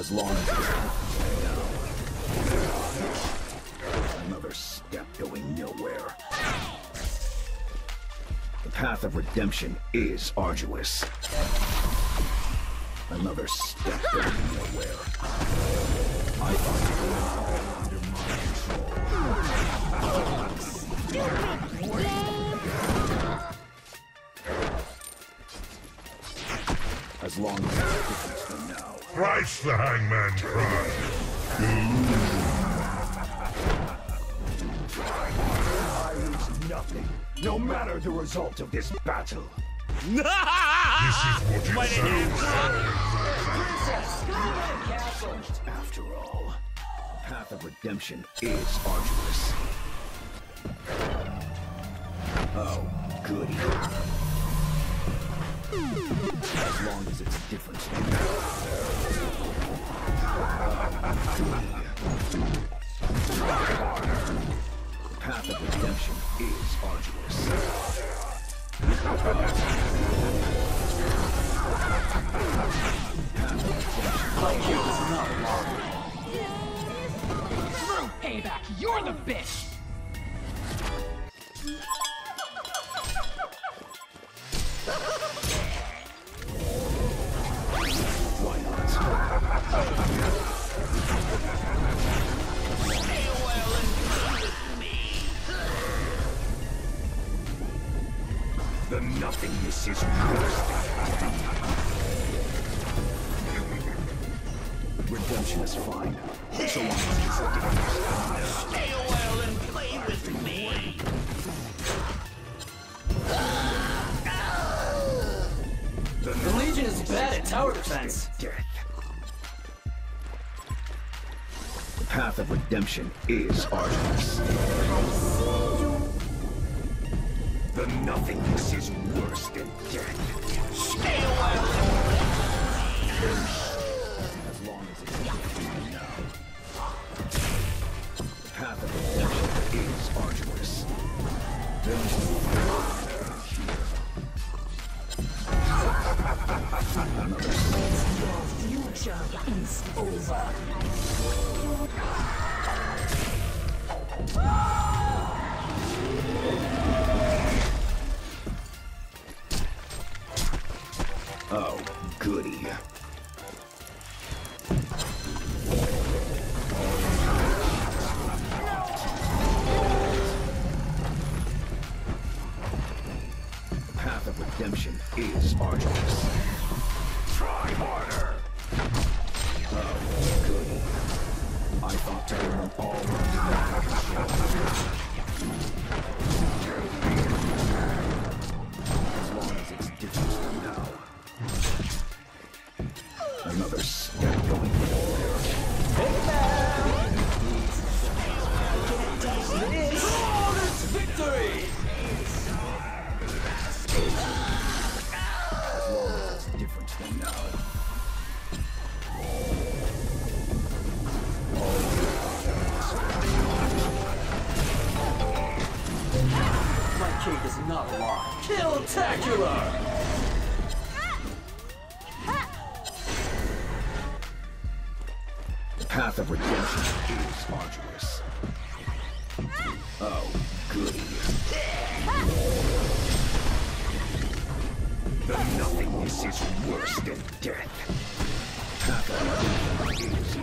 As long as it's another step going nowhere. The path of redemption is arduous. Another step going nowhere. I thought you were under my control. As long as it's different from now. Thrice the hangman cried. I lose nothing, no matter the result of this battle. This is what it sounds. After all, the path of redemption is arduous. Oh, goody. As long as it's different from now. The path of redemption is arduous. My cube is not long. Through payback, you're the bitch! Why not? Stay a while and play with me. The nothingness is worse than redemption is fine, so long as it's different. Stay a while and play with me. The Legion is bad at tower defense. Death. The path of redemption is arduous. The nothingness is worse than death. Stay a while As long as it's different now. The path of redemption is arduous. Your future is over. Oh, goody. The path of redemption is arduous. Try harder! Oh, goody. I thought to bring them all as long as it's different from now. Another step going nowhere. Flawless victory! As long as it's different from now. My cake is not long. Kill-tacular! The path of redemption is arduous. Oh, goody. The nothingness is worse than death. Path of redemption is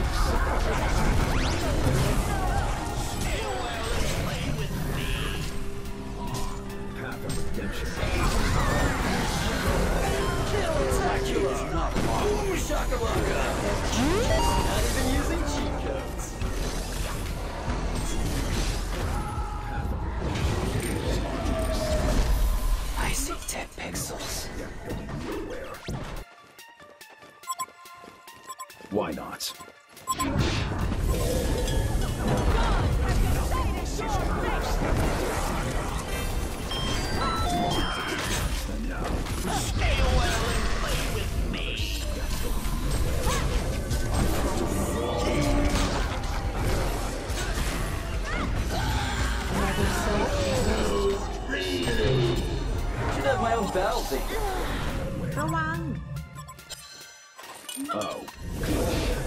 arduous. Path of redemption Kill-tacular! Not long. Ooh, shakalaka! Not even using cheat codes. I see 10 pixels. going nowhere. Why not? Stay a while and play with me. Should have my own battle thing. ระวัง Oh, good.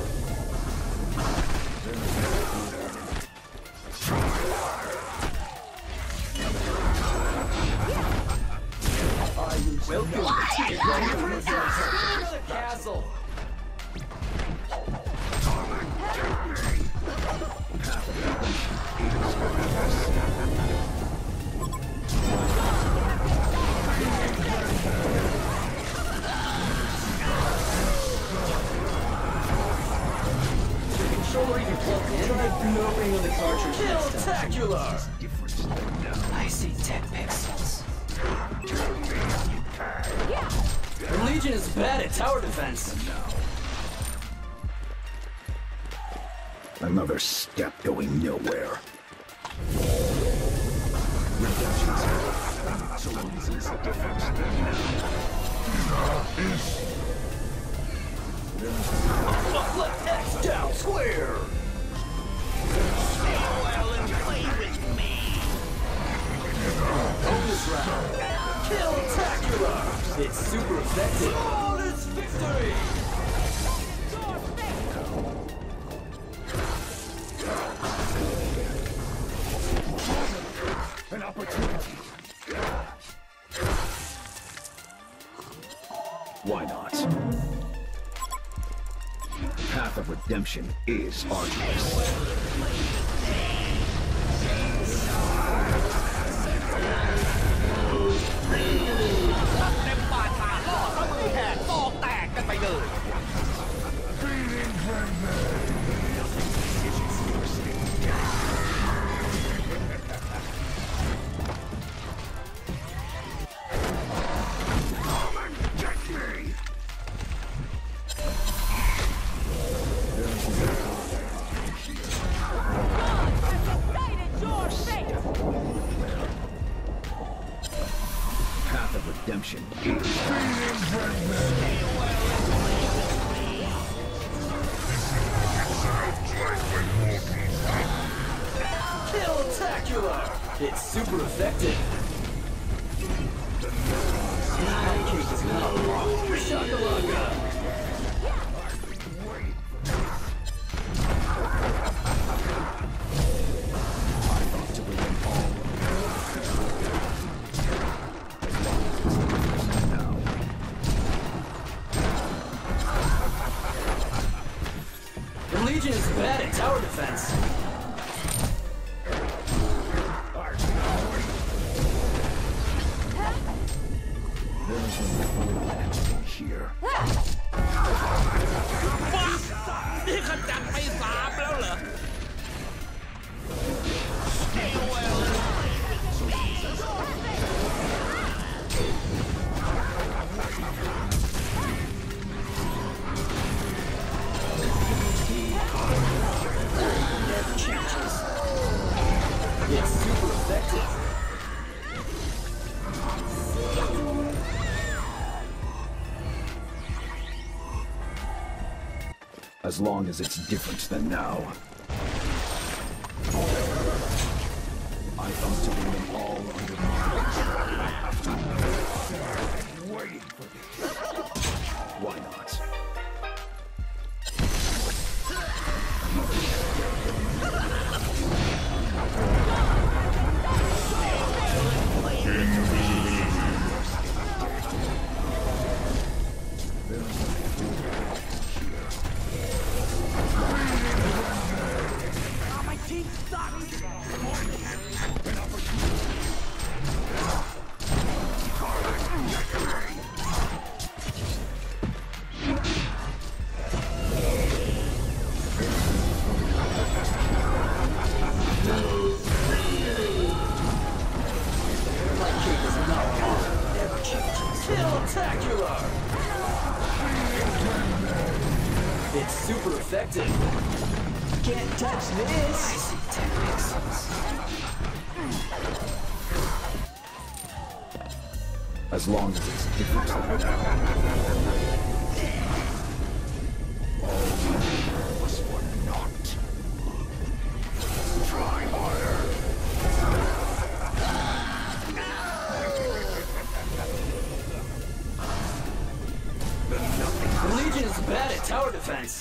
Kill-tacular! Different than now. I see 10 pixels. The Legion is bad at tower defense. Another step going nowhere. So long as it's different than Left X down square! Bonus round. Kill-tacular! It's super effective. Flawless victory! an opportunity. Why not? Path of redemption is arduous. Path of redemption Kill-tacular! It's super effective. That cake is not wrong. Shakalaka! The Legion is bad at tower defense. here. นี่ขจัดไป3แล้วเหรอ It's super effective. As long as it's different than now. I thought to bring them all under my waiting for this. Why not? Kill-tacular! It's super effective. Can't touch this. I see 10 pixels. As long as it's different than now. All was for naught. Try harder. The Legion is bad at tower defense.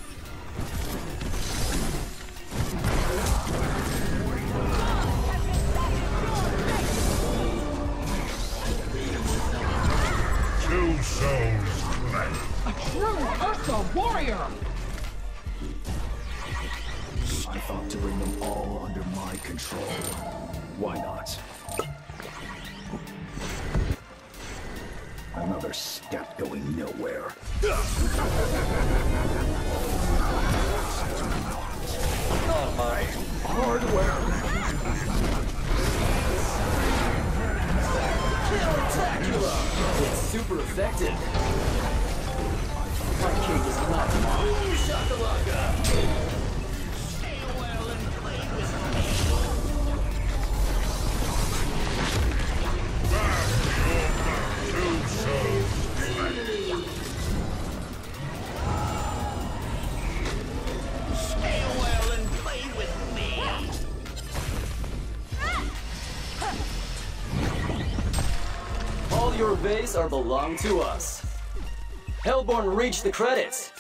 Two souls left. A true Ursa warrior! I thought to bring them all under my control. Why not? Another step going nowhere. on my hardware. Spectacular! It's super effective. My cake is not mine. Boom shakalaka! Stay well and play with me. Two souls left. Stay well and play with me. All your bays are belong to us. Hellborn reached the credits.